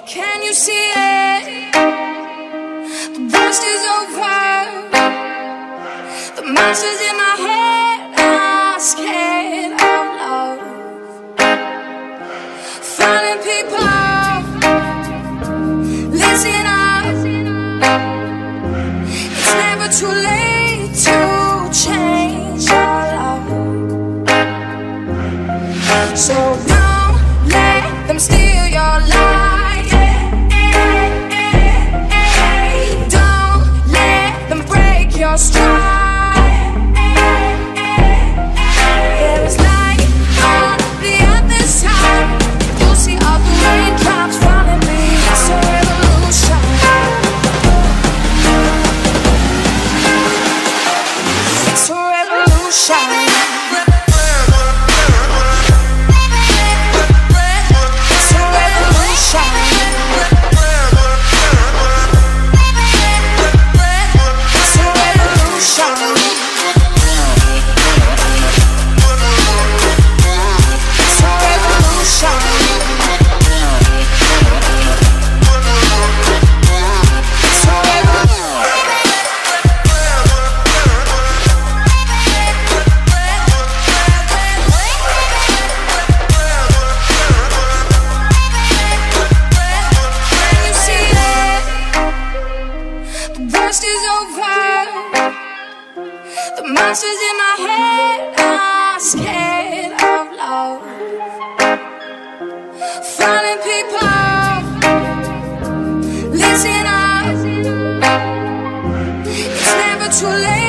Can you see it? The worst is over. The monsters in my head are scared of love. Falling people, listen up. It's never too late to change your love. So don't let them steal your life. Don't let them break your stride. There is light on the other side. You'll see all the raindrops falling me. It's a revolution. It's a revolution. The monsters in my head are scared of love. Falling people, listen up. It's never too late.